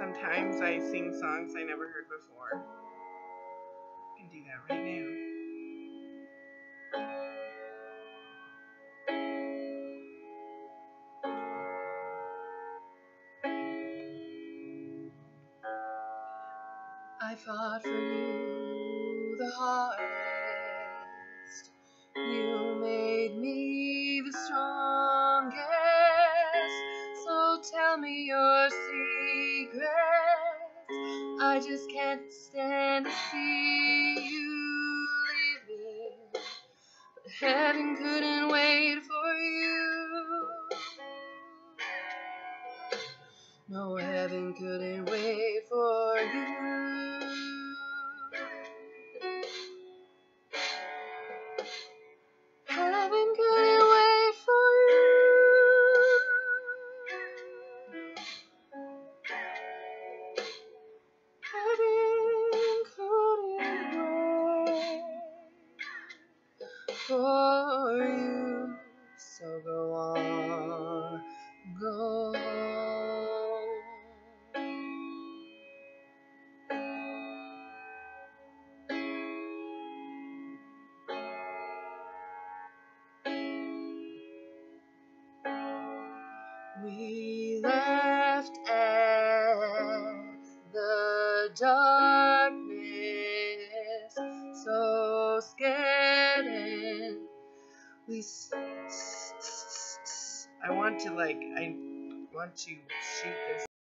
Sometimes I sing songs I never heard before. I can do that right now. I fought for you the hardest. You made me the strongest. So tell me your secrets. I just can't stand to see you leaving. But heaven couldn't wait for you. No, heaven couldn't wait for you. Heaven couldn't wait for you. Heaven couldn't wait for you. So go on, go on. We left at the darkness, so scared, and we I want to shoot this.